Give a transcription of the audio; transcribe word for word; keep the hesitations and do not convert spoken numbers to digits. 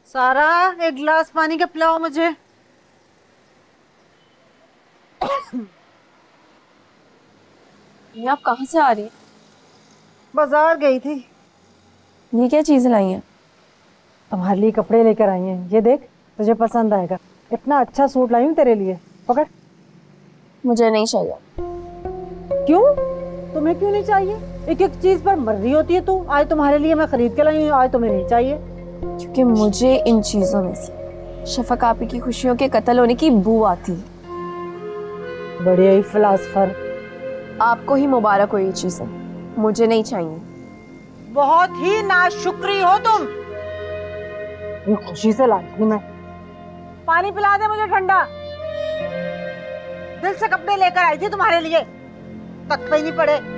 सारा, एक गिलास पानी का पिलाओ मुझे। ये आप कहाँ से आ रही हैं? बाजार गई थी। ये क्या चीज लाई हैं? तुम्हारे लिए कपड़े लेकर आई हैं, ये देख, तुझे पसंद आएगा। इतना अच्छा सूट लाई हूँ तेरे लिए, पकड़। मुझे नहीं चाहिए। क्यों? तुम्हें क्यों नहीं चाहिए? एक एक चीज पर मर रही होती है तू। आज तुम्हारे लिए मैं खरीद के लाई हूँ, आज तुम्हें नहीं चाहिए। क्योंकि मुझे इन चीजों में से शफक आपी की खुशियों के कत्ल होने की बू आती है। बढ़िया ही फिलासफर। आपको ही मुबारक हो ये चीजें, मुझे नहीं चाहिए। बहुत ही नाशुक्री हो तुम। ये खुशी से लाई थी मैं। पानी पिला दे मुझे ठंडा। दिल से कपड़े लेकर आई थी तुम्हारे लिए, तख्त पे नहीं पड़े।